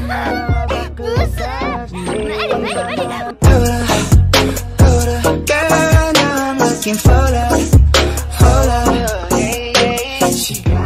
Girl, now I'm looking for love, for love. She